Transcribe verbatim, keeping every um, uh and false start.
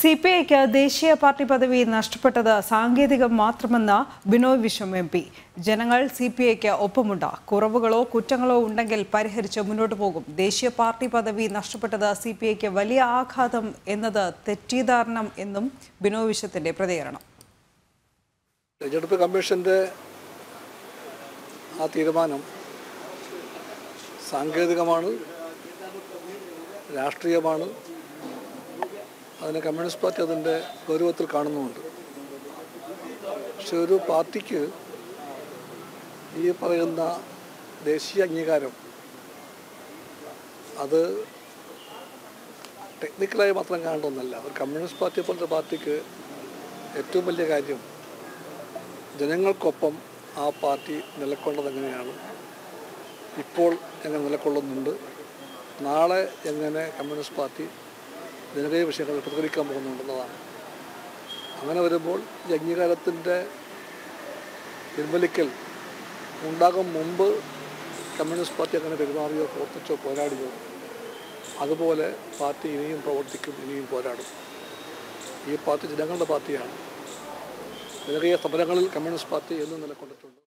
Cpiക ദേശീയ പാർട്ടി പദവി നഷ്ടപ്പെട്ടത് സാങ്കേതികം മാത്രമെന്ന് ബിനോയ് വിശ്വം എം പി. ജനങ്ങൾ സിപിഐക്ക് ഒപ്പമുണ്ട്. കുറവുകളോ കുറ്റങ്ങളോ ഉണ്ടെങ്കിൽ പരിഹരിച്ച് മുന്നോട്ട് പോകും. ദേശീയ പാർട്ടി പദവി നഷ്ടപ്പെട്ടത് സിപിഐക്ക് വലിയ ആഘാതം എന്നത് തെറ്റിദ്ധാരണം എന്നും ബിനോയ് വിശ്വത്തിന്റെ പ്രതികരണം. തെരഞ്ഞെടുപ്പ് കമ്മീഷന്റെ ആ തീരുമാനം സാങ്കേതികമാണ്, രാഷ്ട്രീയമാണ്. അതിനെ കമ്മ്യൂണിസ്റ്റ് പാർട്ടി അതിൻ്റെ ഗൗരവത്തിൽ കാണുന്നുമുണ്ട്. പക്ഷെ ഒരു പാർട്ടിക്ക് ഈ പറയുന്ന ദേശീയ അംഗീകാരം അത് ടെക്നിക്കലായി മാത്രം കാണേണ്ട ഒന്നല്ല. ഒരു കമ്മ്യൂണിസ്റ്റ് പാർട്ടിയെ പോലത്തെ പാർട്ടിക്ക് ഏറ്റവും വലിയ കാര്യം ജനങ്ങൾക്കൊപ്പം ആ പാർട്ടി നിലകൊണ്ടത് എങ്ങനെയാണ്, ഇപ്പോൾ എങ്ങനെ നിലകൊള്ളുന്നുണ്ട്, നാളെ എങ്ങനെ കമ്മ്യൂണിസ്റ്റ് പാർട്ടി ജനകീയ വിഷയങ്ങളിൽ പ്രതികരിക്കാൻ പോകുന്നുണ്ടെന്നതാണ്. അങ്ങനെ വരുമ്പോൾ ഈ അംഗീകാരത്തിൻ്റെ പിൻവലിക്കൽ ഉണ്ടാകും മുമ്പ് കമ്മ്യൂണിസ്റ്റ് പാർട്ടി അങ്ങനെ പെരുമാറിയോ പ്രവർത്തിച്ചോ പോരാടിയോ അതുപോലെ പാർട്ടി ഇനിയും പ്രവർത്തിക്കും, ഇനിയും പോരാടും. ഈ പാർട്ടി ജനങ്ങളുടെ പാർട്ടിയാണ്. ജനകീയ സമരങ്ങളിൽ കമ്മ്യൂണിസ്റ്റ് പാർട്ടി എന്നും നിലകൊണ്ടിട്ടുണ്ട്.